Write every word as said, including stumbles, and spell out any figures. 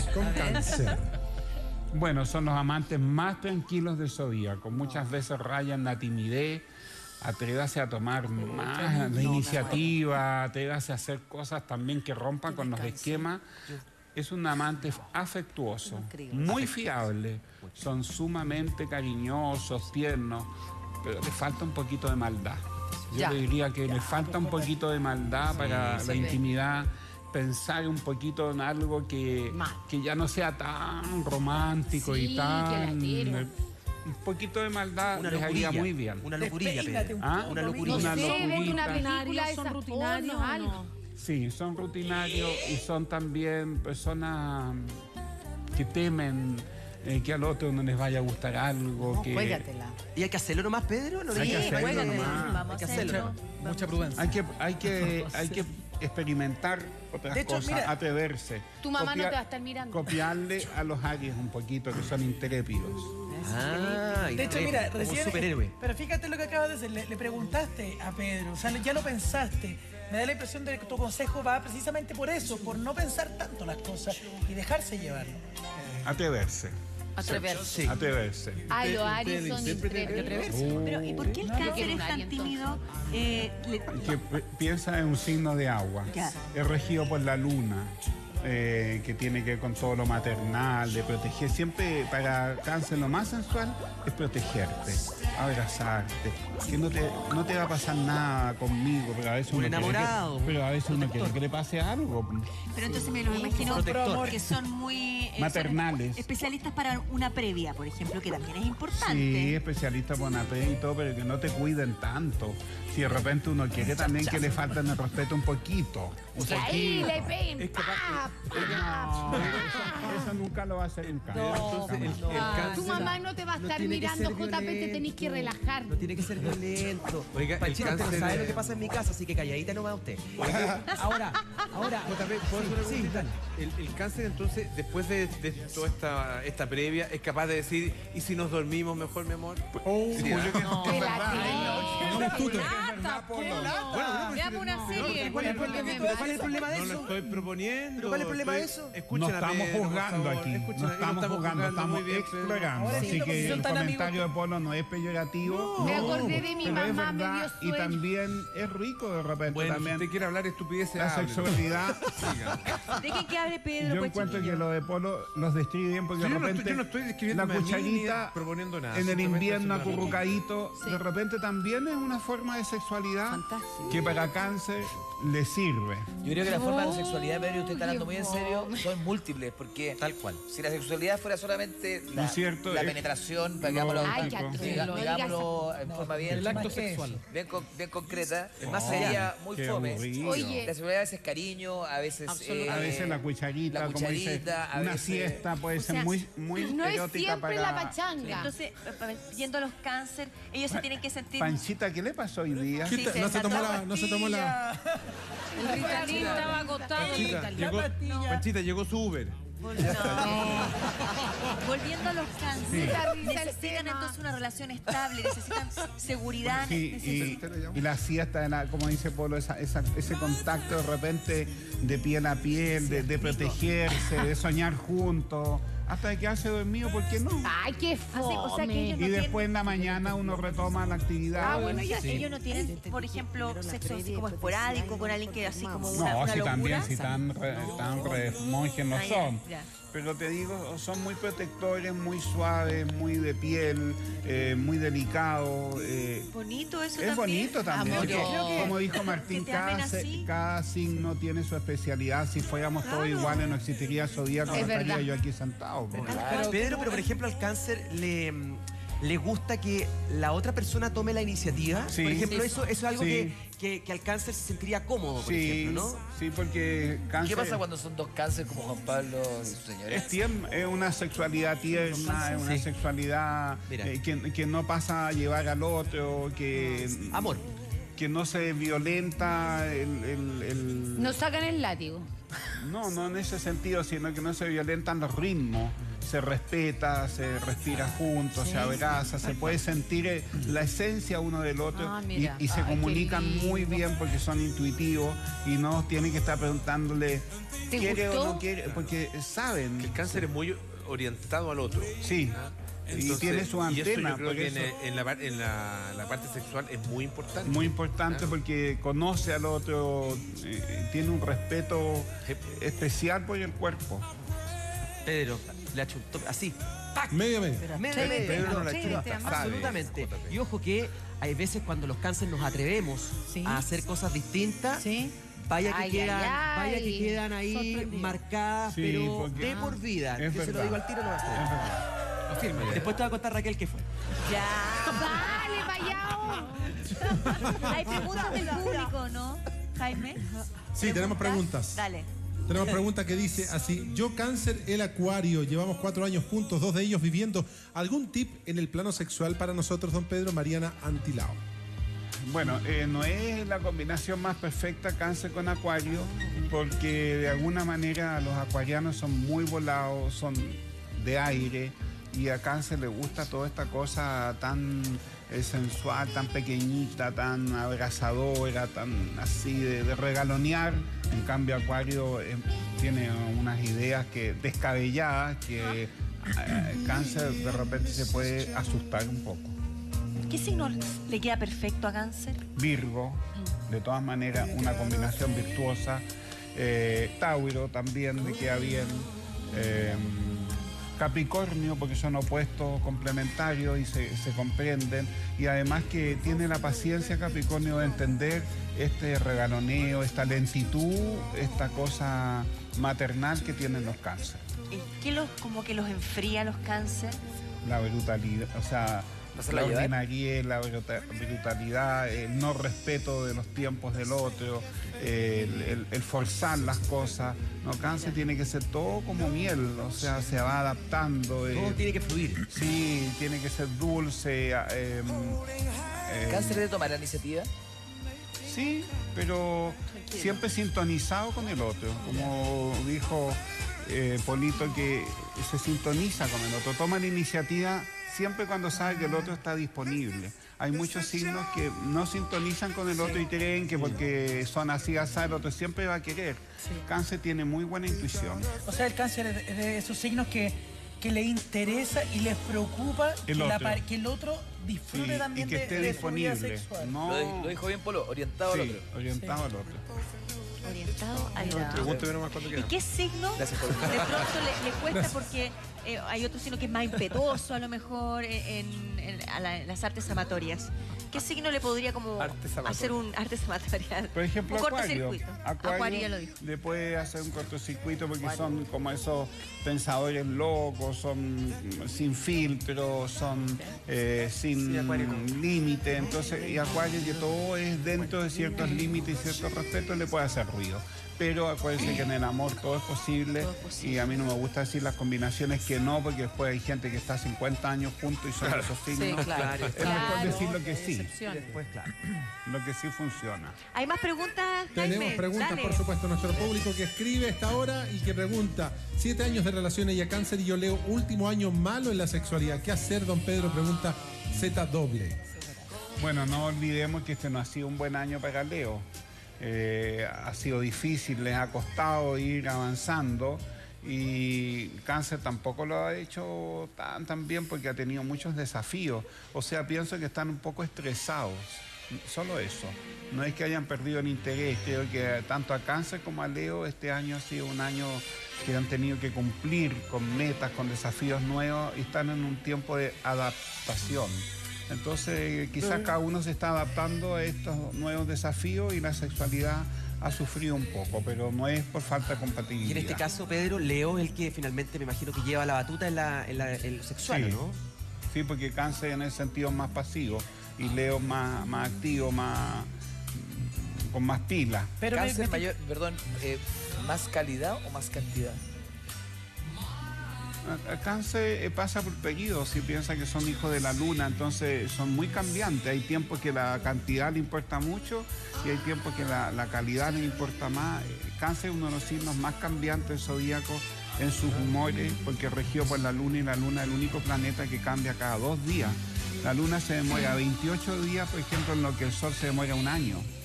con Cáncer. Bueno, son los amantes más tranquilos del zodíaco. Muchas veces rayan la timidez. Atrévase a tomar más la iniciativa, atrévase a hacer cosas también que rompan con los esquemas. Es un amante afectuoso, muy fiable, son sumamente cariñosos, tiernos, pero le falta un poquito de maldad. Yo Ya. le diría que le falta un poquito de maldad para la intimidad, pensar un poquito en algo que, que ya no sea tan romántico Sí, y tan... que latero. Un poquito de maldad Una les haría locurilla. muy bien. Una locurilla, Pedro. ¿Ah? Una No locurilla. sé, ver una locurita. película de ¿Son esas rutinarios pornos, o algo. no? Sí, son rutinarios y son también personas que temen eh, que al otro no les vaya a gustar algo. No, que juégatela. ¿Y hay que hacerlo nomás, Pedro? ¿No le Hay que digas? hacerlo juégate. nomás. Vamos Hay que a hacerlo. hacerlo. Mucha prudencia. Hay que, hay que, hay que experimentar otras De hecho, cosas, mira, atreverse. Tu mamá no Copiar- te va a estar mirando. Copiarle a los Aries un poquito, que son intrépidos. Ah, De hecho, y- mira, como recién. superhéroe. Pero fíjate lo que acabas de hacer. Le, le preguntaste a Pedro, o sea, ya lo pensaste. Me da la impresión de que tu consejo va precisamente por eso, por no pensar tanto las cosas y dejarse llevar. Atreverse. Atreverse. Sí. Atreverse. Ay, los Usted- Aries usted son siempre tiene que intrépidos. Pero, ¿y por qué el No, cáncer no, es no, tan entonces. tímido? Eh, le- Que p- piensa en un signo de agua. Ya. Es regido por la luna, eh, que tiene que ver con todo lo maternal, de proteger. Siempre para Cáncer lo más sensual es protegerte, abrazarte. Que no te, no te va a pasar nada conmigo, pero a veces Un uno quiere que- enamorado, pero a veces uno quiere protector. que le pase algo. pero entonces me lo imagino Protector. que son muy... eh, son Maternales. especialistas para una previa, por ejemplo, que también es Sí, importante. especialista por una y todo, pero que no te cuiden tanto. Si de repente uno quiere también que le falten el respeto un poquito. Un Que ahí poquito. le peguen. Es capaz- ¡Pa! No, eso, eso nunca lo va a hacer en casa. Entonces, el, el cáncer Tu mamá no te va a no estar tiene que mirando, ser J P, te tenés que violento. relajar. No tiene que ser violento. Oiga, el Panchita, usted no cáncer sabe de- lo que pasa en mi casa, así que calladita no va usted. Ahora, ahora, J P, ¿puedo hacer una Sí, preguntita? dale. El, el cáncer, entonces, después de, de toda esta, esta previa, es capaz de decir, ¿y si nos dormimos mejor, mi amor? Oh, Sí, yo ¿ah? creo que No, es que verdad. latero. No, es tuyo. Veamos una serie. ¿Cuál es el problema? ¿Cuál es el problema de No lo eso? estoy proponiendo. ¿Pero cuál es el problema de estoy- eso? Escuchen No a estamos Pedro, por juzgando favor. aquí, Escuchen, no ahí estamos juzgando, estamos muy bien, Pedro. explorando. Ahora sí, Así no, que son el tan comentario amigos. de Polo no es peyorativo. Me acordé de mi pero es mamá, me verdad, dio y sueño. también es rico de repente Bueno, si también usted quiere hablar estupideces, la hable. sexualidad. Siga. Dejen que hable Pedro. Yo pues, encuentro que chiquillos. lo de Polo los describe bien porque Yo de no estoy- repente yo no estoy describiendo la a mí cucharita ni proponiendo nada, en el simplemente invierno haciendo una acurrucadito, de repente también es una forma de sexualidad Fantástico. que para Cáncer le sirve. Yo creo que la forma de la sexualidad, Pedro, y usted está hablando qué muy en serio, son múltiples, porque Tal cual. si la sexualidad fuera solamente ¿No la, es cierto? la Es- penetración, Lo- digámoslo, Ay, qué Diga- atroz, diga- no digámoslo en forma bien, El acto ¿Más qué sexual. bien, con- bien concreta, más sería allá. muy Qué fome. aburrido. Oye. La sexualidad a veces es cariño, a veces... Absolutamente. A veces la cucharita, la como dice, cucharita, a una veces- siesta puede O ser sea, muy, muy No es erótica siempre para... la pachanga. Entonces, eh, yendo a los cáncer, ellos se tienen que sentir... Panchita, ¿qué le pasó hoy día? Sí, se No se tomó desató. la... No se tomó la... El Ritalin estaba agotado. el Panchita, Ritalin. llegó, pastilla. Panchita, llegó su Uber. No. Volviendo a los cánceres, Sí. necesitan entonces una relación estable, necesitan seguridad. Sí, necesitan- y, y la siesta, de la- como dice Polo, esa- esa- ese contacto de repente de piel a piel, de, de protegerse, de soñar juntos, hasta de quedarse dormido, ¿por qué no? Ay, qué fome. o sea, que ellos no Y tienen- después en la mañana uno retoma la actividad. Ah, bueno, ya Ellos, ellos no tienen, por ejemplo, sexo así como esporádico con alguien que así como una, No, una si locura. también, si tan, re- tan re- monjes no Ah, ya, son. ya. Pero te digo, son muy protectores, muy suaves, muy de piel, eh, muy delicados. eh, Bonito eso es también. bonito también, Amor, porque yo- como dijo Martín, Que te amen cada, se- así. cada signo tiene su especialidad. Si fuéramos todos iguales no existiría Zodíaco, no Es estaría verdad. yo aquí sentado. po. Pedro, pero por ejemplo al cáncer le, le gusta que la otra persona tome la iniciativa. Sí. Por ejemplo, Sí. eso, eso es algo Sí. que, que, que al cáncer se sentiría cómodo, por Sí, ejemplo, ¿no? sí, porque Cáncer ¿Qué pasa cuando son dos cáncer como Juan Pablo y su señora? es, tierno, es una sexualidad tierna, es una Sí. sexualidad Mira. eh, que, que no pasa a llevar al otro, que, Amor. que no se violenta el, el- el- Nos sacan el látigo. No, no en ese sentido, sino que no se violentan los ritmos. Se respeta, se respira juntos, Sí. se abraza, se puede sentir eh, la esencia uno del otro Ah, y, mira. y se Ay, qué comunican muy lindo. bien porque son intuitivos y no tienen que estar preguntándole ¿Te quiere gustó? o no quiere, porque saben. El cáncer es muy orientado al otro. Sí. ¿Ah? Y tiene su y eso antena, yo creo por que eso. en, en la, par- en la- la parte sexual es muy importante. Muy importante Ah. porque conoce al otro, eh, tiene un respeto especial por el cuerpo. Pedro, le achuntó así. Medio medio. Medio, Sí, medio. Pedro no la Sí, chuta, te amo. sabe, Absolutamente. J P. Y ojo que hay veces cuando los cáncer nos atrevemos Sí. a hacer cosas distintas, ¿Sí? vaya que Ay, quedan, ay, vaya ay. que quedan ahí Sorprendido. marcadas, Sí, pero porque- de por vida. Es Yo se lo verdad. digo al tiro, no va a Es ser. verdad. Confirma. Después te va a contar Raquel qué fue. Ya. Dale, vaya. Hay preguntas del público, ¿no, Jaime? Sí, tenemos preguntas. Dale. Tenemos pregunta que dice así: yo cáncer, el acuario, llevamos cuatro años juntos, dos de ellos viviendo. ¿Algún tip en el plano sexual para nosotros, don Pedro? Mariana Antilao. Bueno, eh, no es la combinación más perfecta cáncer con acuario, porque de alguna manera los acuarianos son muy volados, son de aire, y a cáncer le gusta toda esta cosa tan eh, sensual, tan pequeñita, tan abrazadora, tan así de, de regalonear. En cambio, acuario eh, tiene unas ideas que descabelladas que eh, cáncer de repente se puede asustar un poco. ¿Qué signo le queda perfecto a cáncer? Virgo, de todas maneras, una combinación virtuosa. Eh, Tauro también le queda bien. Eh, Capricornio, porque son opuestos complementarios y se, se comprenden. Y además que tiene la paciencia Capricornio de entender este regaloneo, esta lentitud, esta cosa maternal que tienen los cánceres. ¿Qué los, como que los enfría los cáncer? La brutalidad, o sea, ¿Pasarla la a llevar? ordinariedad, la bruta- brutalidad, el no respeto de los tiempos del otro, el, el- el forzar las cosas. No, cáncer tiene que ser todo como miel, o sea, se va adaptando. eh, Todo tiene que fluir. Sí, tiene que ser dulce. eh, eh, ¿Cáncer de tomar la iniciativa? Sí, pero siempre sintonizado con el otro. Como dijo eh, Polito, que se sintoniza con el otro. Toma la iniciativa siempre cuando sabe que el otro está disponible. Hay muchos signos que no sintonizan con el otro y creen que porque son así, así, el otro siempre va a querer. Cáncer tiene muy buena intuición. O sea, el cáncer es de- de esos signos que, que le interesa y les preocupa El que, la otro. par- que el otro disfrute Sí, también y que de, esté de su vida disponible. sexual. No, Lo, di- lo dijo bien Polo, orientado al sí, otro. orientado al otro. Orientado al otro. Pregúnteme nomás cuando ¿Y quieran. qué signo de Gracias por- pronto le, le cuesta? Porque eh, hay otro signo que es más impetuoso a lo mejor en, en- a la- en las artes amatorias. ¿Qué signo le podría como Artes amatorias. hacer un artes amatorial? Por ejemplo, un Acuario. cortocircuito. Acuario, Acuario ya lo dijo. le puede hacer un cortocircuito porque son como esos pensadores locos, son sin filtro, son eh, sin límite. Entonces, y Acuario, que todo es dentro de ciertos límites y ciertos respetos, le puede hacer ruido. Pero acuérdense que en el amor todo es posible, y a mí no me gusta decir las combinaciones que no, porque después hay gente que está cincuenta años juntos y son esos Sí, signos. claro. Es mejor decir lo que sí, Excepciones. Después, claro. lo que sí funciona. ¿Hay más preguntas, Jaime? Tenemos preguntas, Dale. por supuesto, nuestro público que escribe a esta hora y que pregunta: siete años de relación ella cáncer y yo leo último año malo en la sexualidad. ¿Qué hacer, don Pedro? Pregunta Z doble. Bueno, no olvidemos que este no ha sido un buen año para Leo. Eh, ha sido difícil, les ha costado ir avanzando, y Cáncer tampoco lo ha hecho tan, tan bien porque ha tenido muchos desafíos. O sea, pienso que están un poco estresados. Solo eso. No es que hayan perdido el interés. Creo que tanto a Cáncer como a Leo este año ha sido un año que han tenido que cumplir con metas, con desafíos nuevos, y están en un tiempo de adaptación. Entonces, quizás cada uno se está adaptando a estos nuevos desafíos y la sexualidad ha sufrido un poco, pero no es por falta de compatibilidad. Y en este caso, Pedro, Leo es el que finalmente me imagino que lleva la batuta en, la, en, la, en lo sexual, Sí. ¿no? Sí, porque Cáncer en ese sentido es más pasivo y Leo más, más activo, más con más pilas. Pero me- Cáncer me- mayor, perdón, eh, ¿más calidad o más cantidad? El cáncer eh, pasa por periodos, si piensa que son hijos de la luna, entonces son muy cambiantes. Hay tiempos que la cantidad le importa mucho y hay tiempos que la, la calidad le importa más. El cáncer es uno de los signos más cambiantes del zodíaco en sus humores, porque es regido por la luna y la luna es el único planeta que cambia cada dos días. La luna se demora veintiocho días, por ejemplo, en lo que el sol se demora un año.